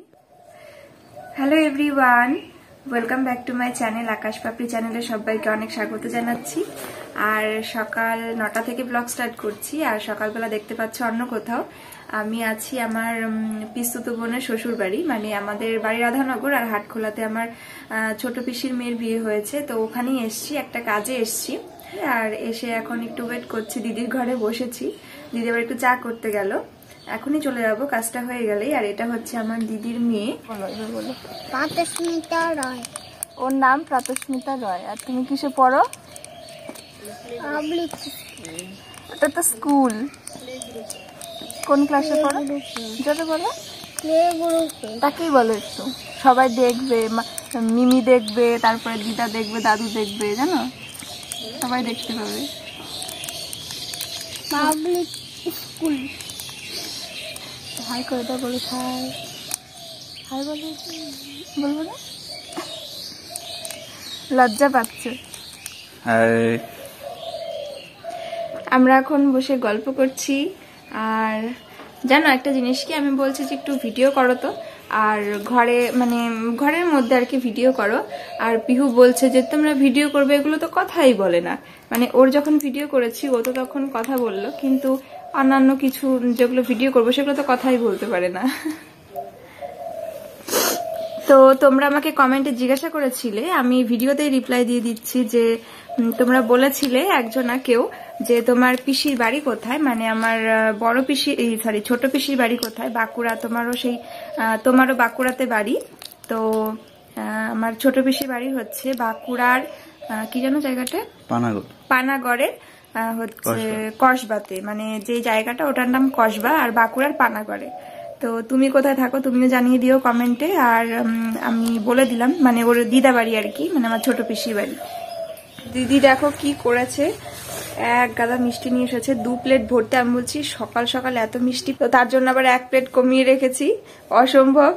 Hello everyone, welcome back to my channel. Akash Papri চ্যানেলে সবাইকে অনেক স্বাগত জানাচ্ছি। আর সকাল 9টা থেকে ব্লগ স্টার্ট করছি। আর সকালবেলা দেখতে পাচ্ছ অন্য কোথাও আমি আছি আমার পিস্তুত বোনের শ্বশুর বাড়ি, মানে আমাদের বাড়ি রাধানগর। আর হাটখোলাতে আমার ছোট পিসির মেয়ের বিয়ে হয়েছে, তো ওখানেই এসছি, একটা কাজে এসছি। আর এসে এখন একটু ওয়েট করছি, দিদির ঘরে বসেছি। দিদি আবার একটু চা করতে গেল, এখনই চলে যাবো কাজটা হয়ে গেলেই। আর এটা হচ্ছে আমার দিদির মেয়ে, প্রাতস্মিতা রয়। ওর নাম প্রাতস্মিতা রয়। আর তুমি কিসে পড়ো? ওটা তো স্কুল। কোন ক্লাসে পড়ো? যত বলো তাকেই বলো একটু। সবাই দেখবে, মিমি দেখবে, তারপরে দিদা দেখবে, দাদু দেখবে, জানো সবাই দেখতে পাবে। Public school. হাই করে দাও, বলো হাই। হাই বলো, বলবো না? লজ্জা পাচ্ছে। আমরা এখন বসে গল্প করছি। আর জানো একটা জিনিস কি, আমি বলছি যে একটু ভিডিও করো তো, আর ঘরে মানে ঘরের মধ্যে আর কি ভিডিও করো। আর পিহু বলছে যে তোমরা ভিডিও করবে, এগুলো তো কথাই বলে না। মানে ওর যখন ভিডিও করেছি ও তো তখন কথা বললো, কিন্তু অন্যান্য কিছু যেগুলো ভিডিও করবো সেগুলো তো কথাই বলতে পারে না। তো তোমরা আমাকে কমেন্টে জিজ্ঞাসা করেছিলে, আমি ভিডিওতেই রিপ্লাই দিয়ে দিচ্ছি, যে তোমরা বলেছিলে একজনা কেউ যে তোমার পিসির বাড়ি কোথায়, মানে আমার বড় পিসি ছোট পিসির বাড়ি কোথায়, বাঁকুড়া। তোমারও বাঁকুড়াতে বাড়ি। তো আমার ছোট পিসির বাড়ি হচ্ছে বাঁকুড়ার কি জানো জায়গাটা, পানাগড়ের হচ্ছে কসবাতে, মানে যে জায়গাটা ওটার নাম কসবা, আর বাঁকুড়ার পানাগড়ে। তো তুমি কোথায় থাকো তুমিও জানিয়ে দিও কমেন্টে। আর আমি বলে দিলাম, মানে ওর দিদা বাড়ি আর কি, মানে আমার ছোট পিসির বাড়ি। দিদি দেখো কি করেছে, এক গাদা মিষ্টি নিয়ে এসেছে, 2 প্লেট ভর্তি। আমি বলছি সকাল সকাল এত মিষ্টি, তো তার জন্য আবার 1 প্লেট কমিয়ে রেখেছি, অসম্ভব।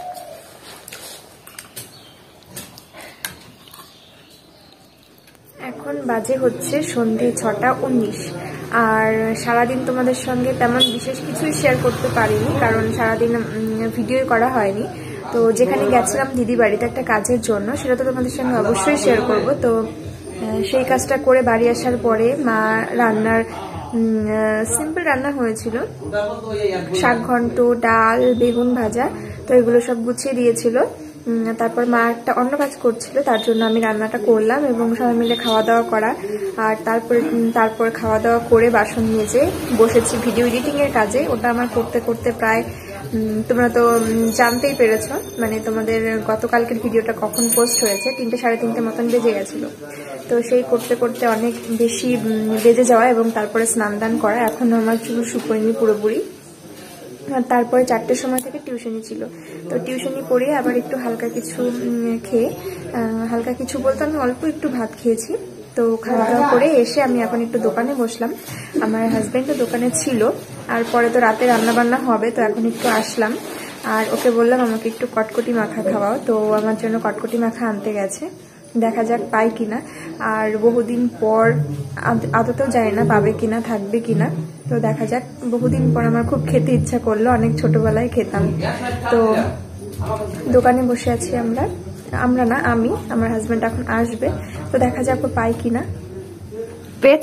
এখন বাজে হচ্ছে সন্ধে 6:19। আর সারাদিন তোমাদের সঙ্গে তেমন বিশেষ কিছুই শেয়ার করতে পারিনি, কারণ সারাদিন ভিডিও করা হয়নি। তো যেখানে গেছিলাম দিদি বাড়িতে একটা কাজের জন্য, সেটা তো তোমাদের সঙ্গে অবশ্যই শেয়ার করব। তো সেই কাজটা করে বাড়ি আসার পরে মা রান্নার সিম্পল রান্না হয়েছিল, শাক ঘন্ট, ডাল, বেগুন ভাজা, তো এগুলো সব গুছিয়ে দিয়েছিল। তারপর মা একটা অন্য কাজ করছিল, তার জন্য আমি রান্নাটা করলাম এবং সবাই মিলে খাওয়া দাওয়া করা। আর তারপর খাওয়া দাওয়া করে বাসন মেজে বসেছি ভিডিও এডিটিং এর কাজে। ওটা আমার করতে করতে প্রায় তোমরা তো জানতেই পেরেছ, মানে তোমাদের গতকালকের ভিডিওটা কখন পোস্ট হয়েছে, 3টে সাড়ে 3টে মতন বেজে গেছিল। তো সেই করতে করতে অনেক বেশি বেজে যাওয়া, এবং তারপরে স্নান দান করা। এখনো আমার চুল শুকোয়নি পুরোপুরি। তারপরে 4টের সময় থেকে টিউশনি ছিল, তো টিউশনি পড়ে আবার একটু হালকা কিছু খেয়ে, হালকা কিছু বলতে আমি অল্প একটু ভাত খেয়েছি। তো খাওয়া দাওয়া করে এসে আমি এখন একটু দোকানে বসলাম। আমার হাজব্যান্ডও দোকানে ছিল, আর পরে তো রাতে রান্না বান্না হবে, তো এখন একটু আসলাম। আর ওকে বললাম আমাকে একটু কটকটি মাখা খাওয়াও, তো আমার জন্য কটকটি মাখা আনতে গেছে। দেখা যাক পাই কিনা। আর বহুদিন পর, আদতেও জানি না পাবে কিনা, থাকবে কিনা, তো দেখা যাক। বহুদিন পর আমার খুব খেতে ইচ্ছা করলো, অনেক ছোটবেলায় খেতাম। তো দোকানে বসে আছি আমরা না, আমি, আমার হাজবেন্ড এখন আসবে, তো দেখা যাক পাই কিনা। পেয়েছ?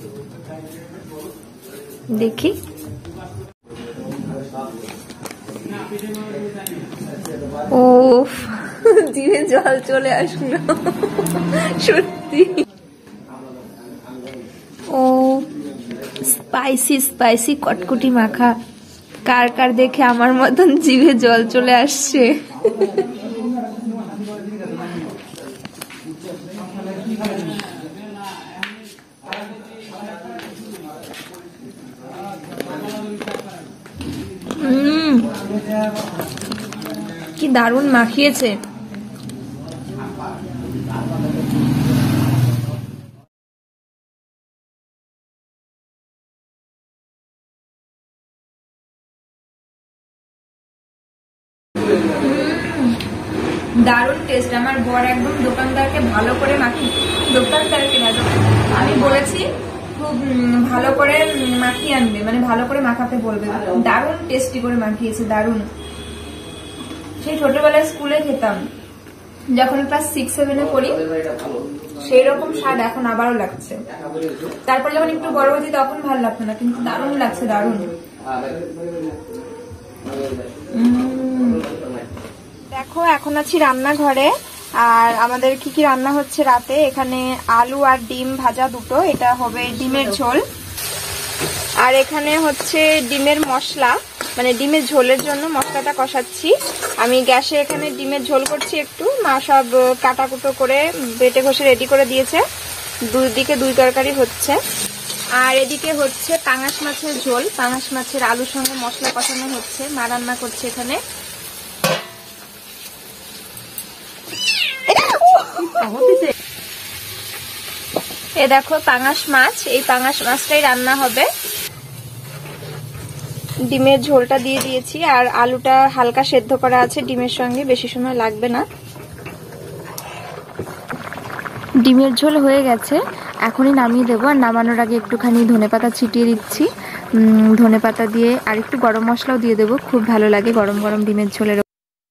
দেখি। ও জিভে জল চলে আসলো সত্যি। ও স্পাইসি স্পাইসি কটকটি মাখা, কার কার দেখে আমার মতন জিভে জল চলে আসছে। কি দারুণ মাখিয়েছে। দারুণ টেস্ট। আমার বর একদম দোকানদারকে ভালো করে আমি বলেছি খুব ভালো করে মাখিয়ে আনবে, মানে ভালো করে মাখাতে বলবে। দারুণ টেস্টি করে মাখিয়েছে, দারুণ। সেই ছোটবেলায় স্কুলে খেতাম যখন ক্লাস 6-7 পড়ি, সেই রকম স্বাদ এখন আবারও লাগছে। তারপর যখন একটু বড় হয়েছি তখন ভালো লাগতো না, কিন্তু দারুণ লাগছে, দারুণ। দেখো এখন আছি রান্নাঘরে, আর আমাদের কি কি রান্না হচ্ছে রাতে। এখানে আলু আর ডিম ভাজা দুটো, এটা হবে ডিমের ঝোল। আর এখানে হচ্ছে ডিমের মশলা, মানে ডিমের ঝোলের জন্য মশলাটা কষাচ্ছি আমি গ্যাসে। এখানে ডিমের ঝোল করছি একটু, মা সব কাটাকুটো করে বেটে ঘষে রেডি করে দিয়েছে। দুই দিকে দুই তরকারি হচ্ছে। আর এদিকে হচ্ছে পাঙাশ মাছের ঝোল, পাঙাশ মাছের আলুর সঙ্গে মশলা কষানো হচ্ছে, মা রান্না করছে এখানে। এ দেখো পাঙাশ মাছ, এই পাঙাশ মাছটাই রান্না হবে। ডিমের ঝোলটা দিয়ে দিয়েছি, আর আলুটা হালকা সেদ্ধ করা আছে ডিমের সঙ্গে, বেশি সময় লাগবে না। ডিমের ঝোল হয়ে গেছে, এখনই নামিয়ে দেবো। আর নামানোর আগে একটুখানি ধনেপাতা ছিটিয়ে দিচ্ছি। ধনেপাতা দিয়ে আর একটু গরম মশলাও দিয়ে দেবো, খুব ভালো লাগে গরম গরম ডিমের ঝোলের।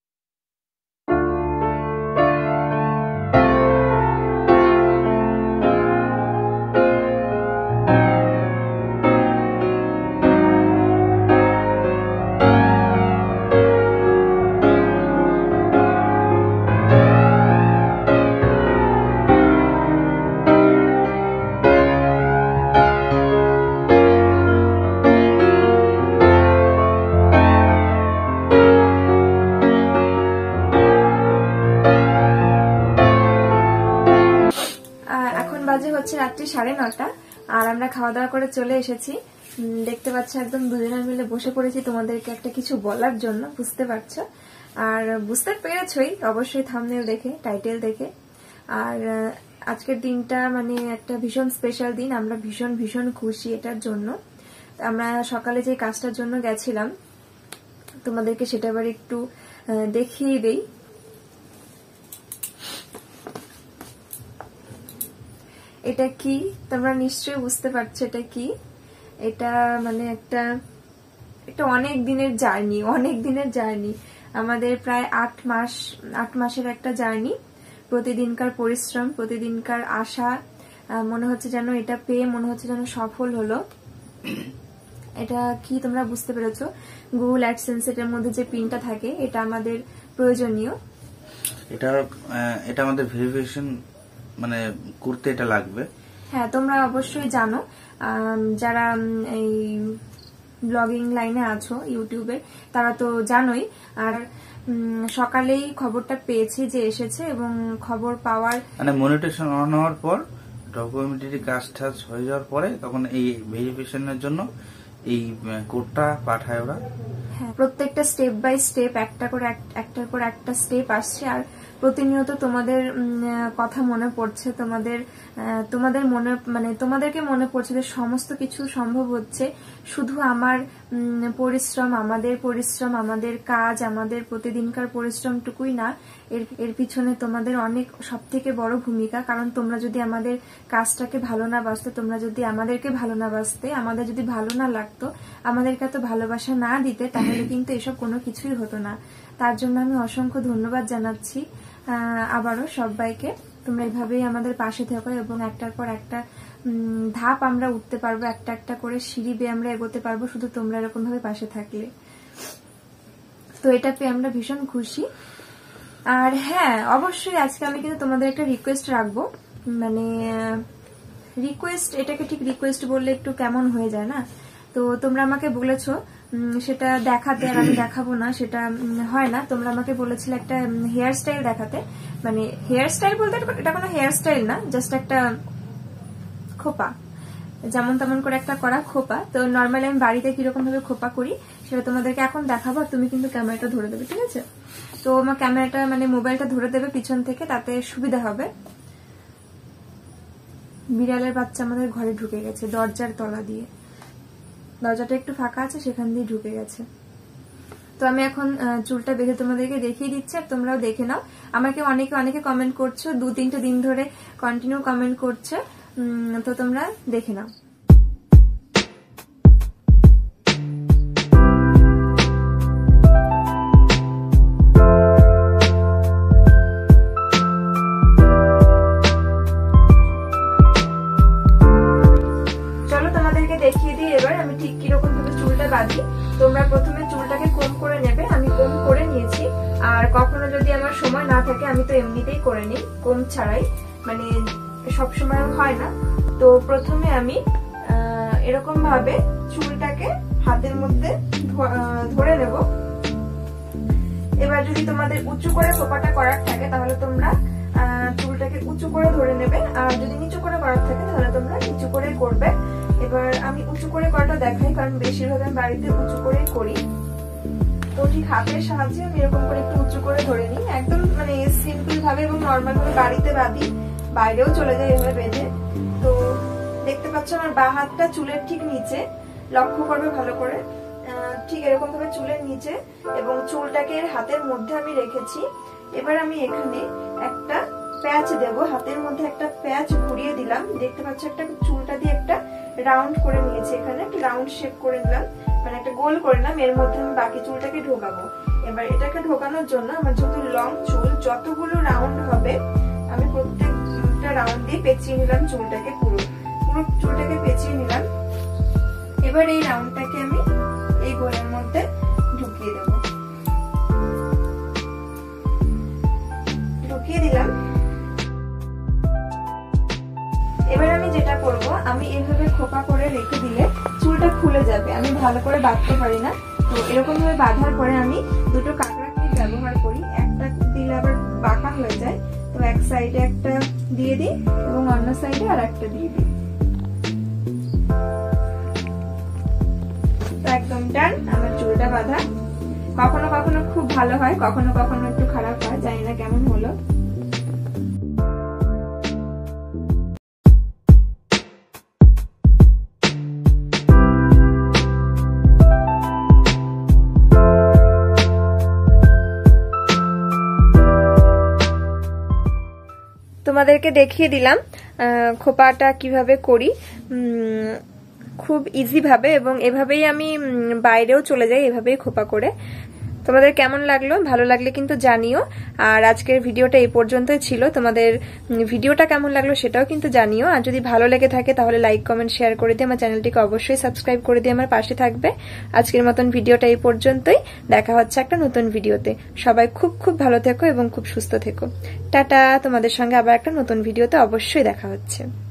বাজে হচ্ছে রাত্রি 9:30, আর আমরা খাওয়া দাওয়া করে চলে এসেছি। দেখতে পাচ্ছ একদম দুজনে মিলে বসে পড়েছি তোমাদেরকে একটা কিছু বলার জন্য, বুঝতে পারছো। আর বুঝতে পেরেছই অবশ্যই থাম্বনেল দেখে, টাইটেল দেখে। আর আজকের দিনটা মানে একটা ভীষণ স্পেশাল দিন, আমরা ভীষণ ভীষণ খুশি এটার জন্য। আমরা সকালে যে কাজটার জন্য গেছিলাম তোমাদেরকে সেটা আবার একটু দেখিয়ে দেই। এটা কি তোমরা নিশ্চয়ই বুঝতে পারছো এটা কি। এটা মানে একটা অনেক দিনের জার্নি, আমাদের প্রায় 8 মাসের একটা জার্নি। প্রতিদিনকার পরিশ্রম, প্রতিদিনকার আশা, মনে হচ্ছে যেন এটা পেয়ে মনে হচ্ছে যেন সফল হলো। এটা কি তোমরা বুঝতে পেরেছো? গুগল অ্যাডসেন্স এর মধ্যে যে পিনটা থাকে এটা আমাদের প্রয়োজনীয়। এটা আমাদের ভেরিফিকেশন মানে করতে এটা লাগবে। হ্যাঁ, তোমরা অবশ্যই জানো, যারা এই ব্লগিং লাইনে আছো ইউটিউবে তারা তো জানোই। আর সকালেই খবরটা পেয়েছি যে এসেছে, এবং খবর পাওয়ার মানে মনিটেশন অন হওয়ার পর ডকুমেন্টারি কাজ টাজ হয়ে যাওয়ার পরে তখন এই ভেরিফিকেশনের জন্য এই কোডটা পাঠায় ওরা। হ্যাঁ, প্রত্যেকটা স্টেপ বাই স্টেপ একটার পর একটা স্টেপ আসছে। আর প্রতিনিয়ত তোমাদের কথা মনে পড়ছে, তোমাদের মনে মানে তোমাদেরকে মনে পড়ছে যে সমস্ত কিছু সম্ভব হচ্ছে শুধু আমার পরিশ্রম, আমাদের কাজ, আমাদের প্রতিদিনকার পরিশ্রমটুকুই না, এর পিছনে তোমাদের অনেক সবথেকে বড় ভূমিকা। কারণ তোমরা যদি আমাদের কাজটাকে ভালো না বাসতে, তোমরা যদি আমাদেরকে ভালো না বাসতে, আমাদের যদি ভালো না লাগতো, আমাদেরকে এত ভালোবাসা না দিতে, তাহলে কিন্তু এসব কোনো কিছুই হতো না। তার জন্য আমি অসংখ্য ধন্যবাদ জানাচ্ছি আবারও সবাইকে। তোমরা এইভাবেই আমাদের পাশে থাকো, এবং একটার পর একটা ধাপ আমরা উঠতে পারবো, একটা একটা করে সিঁড়ি বেয়ে আমরা এগোতে পারবো, শুধু তোমরা এরকম ভাবে পাশে থাকলে। তো এটা পেয়ে আমরা ভীষণ খুশি। আর হ্যাঁ, অবশ্যই আজকে আমি কিন্তু তোমাদের একটা রিকোয়েস্ট রাখবো। মানে রিকোয়েস্ট, এটাকে ঠিক রিকোয়েস্ট বললে একটু কেমন হয়ে যায় না? তো তোমরা আমাকে বলেছো সেটা দেখাতে, আর আমি দেখাবো না, সেটা হয় না। তোমরা আমাকে বলেছিলে একটা হেয়ার স্টাইল দেখাতে। মানে হেয়ার স্টাইল বলতে এটা কোনো হেয়ার স্টাইল না, জাস্ট একটা খোপা, যেমন তেমন করে একটা করা খোপা। তো নর্মালি আমি বাড়িতে কিরকম ভাবে খোপা করি সেটা তোমাদেরকে এখন দেখাবো। আর তুমি কিন্তু ক্যামেরাটা ধরে দেবে, ঠিক আছে? তো আমার ক্যামেরাটা মানে মোবাইলটা ধরে দেবে পিছন থেকে, তাতে সুবিধা হবে। বিড়ালের বাচ্চা আমাদের ঘরে ঢুকে গেছে দরজার তলা দিয়ে, দরজাটা একটু ফাঁকা আছে, সেখান দিয়ে ঢুকে গেছে। তো আমি এখন চুলটা বেঁধে তোমাদেরকে দেখিয়ে দিচ্ছি, আর তোমরাও দেখে নাও। আমাকে অনেকে কমেন্ট করছো, 2-3 দিন ধরে কন্টিনিউ কমেন্ট করছে, তো তোমরা দেখে নাও। বাঁধি। তোমরা প্রথমে চুলটাকে কোম করে নেবে, আমি কোম করে নিয়েছি। আর কখনো যদি আমার সময় না থাকে আমি তো এমনিতেই করে নিই কোম ছাড়াই, মানে সব সময় হয় না। তো প্রথমে আমি এরকম ভাবে চুলটাকে হাতের মধ্যে ধরে নেব। এবার যদি তোমাদের উঁচু করে খোপাটা করার থাকে তাহলে তোমরা চুলটাকে উঁচু করে ধরে নেবে, আর যদি নিচু করে করার থাকে তাহলে তোমরা নিচু করে করবে। এবার আমি উঁচু করে করাটা দেখাই, কারণ বেশিরভাগ আমি বাড়িতে উঁচু করেই করি। তো ঠিক হাতের সাহায্যে আমি এরকম করে একটু উঁচু করে ধরে নিই, একদম মানে সিম্পল ভাবে এবং নর্মাল ভাবে বাড়িতে বাঁধি, বাইরেও চলে যায় এভাবে বেঁধে। তো দেখতে পাচ্ছ আমার বাঁ হাতটা চুলের ঠিক নিচে, লক্ষ্য করবে ভালো করে, ঠিক এরকম ভাবে চুলের নিচে এবং চুলটাকে হাতের মধ্যে আমি রেখেছি। এবার আমি এখানে একটা প্যাচ দেব, হাতের মধ্যে একটা প্যাচ ঘুরিয়ে দিলাম। দেখতে পাচ্ছ একটা চুলটা দিয়ে একটা রাউন্ড করে নিয়েছি, এখানে একটা রাউন্ড শেপ করে দিলাম, মানে একটা গোল করে নিলাম। এর মধ্যে আমি বাকি চুলটাকে ঢোকাবো। এবার এটাকে ঢোকানোর জন্য আমার যেহেতু লং চুল, যতগুলো রাউন্ড হবে আমি প্রত্যেকটা রাউন্ড দিয়ে পেঁচিয়ে নিলাম চুলটাকে, পুরো চুলটাকে পেঁচিয়ে নিলাম। এবার এই রাউন্ডটাকে আমি এই গোলের মধ্যে ঢুকিয়ে দেব, ঢুকিয়ে দিলাম। এবার আমি যেটা করব, আমি এভাবে খোপা করে রেখে দিলে চুলটা খুলে যাবে, আমি ভালো করে বাঁধতে পারি না। তো এরকম ভাবে বাঁধার পরে আমি দুটো কাঁকড়া ক্লিপ ব্যবহার করি, একটা দিলে আবার বাঁকা হয়ে যায়। তো এক সাইডে একটা দিয়ে দিই এবং অন্য সাইডে আর একটা দিয়ে দিই। একদম ডান আমার চুলটা বাঁধা। কখনো কখনো খুব ভালো হয়, কখনো কখনো একটু খারাপ হয়, জানি না কেমন হলো। তোমাদেরকে দেখিয়ে দিলাম খোপাটা কিভাবে করি, খুব ইজি ভাবে, এবং এভাবেই আমি বাইরেও চলে যাই এভাবেই খোপা করে। তোমাদের কেমন লাগলো? ভালো লাগলে কিন্তু জানিও। আর আজকের ভিডিওটা এই পর্যন্তই ছিল। তোমাদের ভিডিওটা কেমন লাগলো সেটাও কিন্তু জানিও। আর যদি ভালো লেগে থাকে তাহলে লাইক কমেন্ট শেয়ার করে দিয়ে আমার চ্যানেলটিকে অবশ্যই সাবস্ক্রাইব করে দিয়ে আমার পাশে থাকবে। আজকের মতন ভিডিওটা এই পর্যন্তই, দেখা হচ্ছে একটা নতুন ভিডিওতে। সবাই খুব খুব ভালো থেকো এবং খুব সুস্থ থেকো। টাটা, তোমাদের সঙ্গে আবার একটা নতুন ভিডিওতে অবশ্যই দেখা হচ্ছে।